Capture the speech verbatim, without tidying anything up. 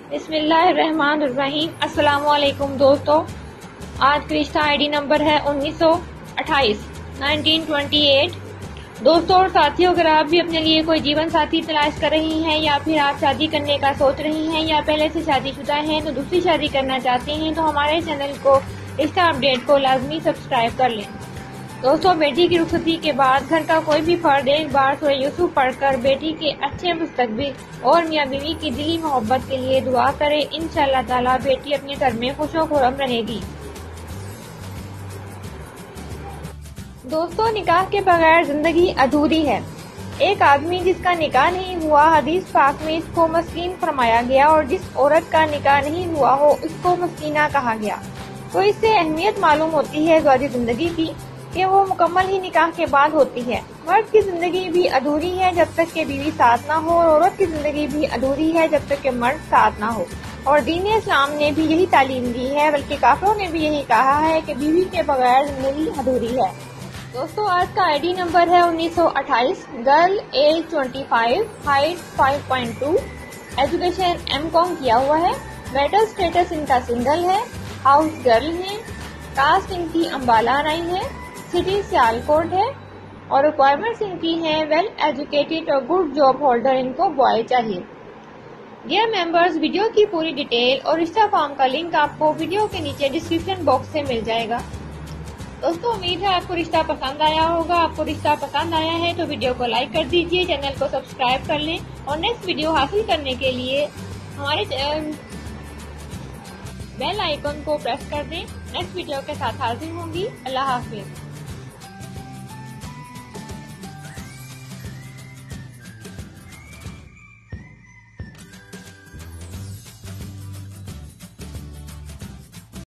بسم اللہ الرحمن الرحیم۔ السلام علیکم دوستو، آج کا رشتہ آئی ڈی نمبر ہے انیس سو اٹھائیس نائنٹین ٹوینٹی ایٹ۔ دوستو اور ساتھیوں، اگر آپ بھی اپنے لیے کوئی جیون ساتھی تلاش کر رہی ہیں یا پھر آپ شادی کرنے کا سوچ رہی ہیں یا پہلے سے شادی شدہ ہیں تو دوسری شادی کرنا چاہتے ہیں تو ہمارے چینل کو رشتہ اپڈیٹ کو لازمی سبسکرائب کر لیں۔ دوستو، بیٹی کی رخصتی کے بعد گھر کا کوئی بھی فرد ایک بار سورہ یوسف پڑھ کر بیٹی کے اچھے مستقبل اور میاں بیوی کی دلی محبت کے لیے دعا کرے، انشاءاللہ تعالی بیٹی اپنے گھر میں خوش و خرم رہے گی۔ دوستو، نکاح کے بغیر زندگی ادھوری ہے۔ ایک آدمی جس کا نکاح نہیں ہوا، حدیث پاک میں اس کو مسکین فرمایا گیا، اور جس عورت کا نکاح نہیں ہوا ہو اس کو مسکینہ کہا گیا۔ تو اس سے اہمیت معلوم ہوتی ہے زوجی زندگی کی کہ وہ مکمل ہی نکاح کے بعد ہوتی ہے۔ مرد کی زندگی بھی ادھوری ہے جب تک کہ بیوی ساتھ نہ ہو، اور عورت کی زندگی بھی ادھوری ہے جب تک کہ مرد ساتھ نہ ہو۔ اور دین اسلام نے بھی یہی تعلیم دی ہے، بلکہ کافروں نے بھی یہی کہا ہے کہ بیوی کے بغیر زندگی ادھوری ہے۔ دوستو، آج کا آئی ڈی نمبر ہے انیس سو اٹھائیس۔ Girl age twenty five, height five point two, education M com کیا ہوا ہے، میرٹل اسٹیٹس ان کا سنگل ہے، ہاؤس گرل ہے، کاسٹ ان کی امبالہ رائی ہے، سٹی سیالکوٹ ہے، اور ریکوائرمنٹس ان کی ہیں ویل ایجوکیٹڈ اور گڈ جاب ہولڈر، ان کو بوائے چاہیے۔ ڈیئر ممبرز، ویڈیو کی پوری ڈیٹیل اور رشتہ فارم کا لنک آپ کو ویڈیو کے نیچے ڈسکرپشن باکس سے مل جائے گا۔ دوستو، امید ہے آپ کو رشتہ پسند آیا ہوگا۔ آپ کو رشتہ پسند آیا ہے تو ویڈیو کو لائک کر دیجئے، چینل کو سبسکرائب کر لیں، اور نیکسٹ ویڈیو حاصل کرنے کے لیے ہمارے بیل آئیکن کو پریس کر دیں۔ نیکسٹ ویڈیو کے ساتھ حاضر ہوں گی۔ اللہ حافظ۔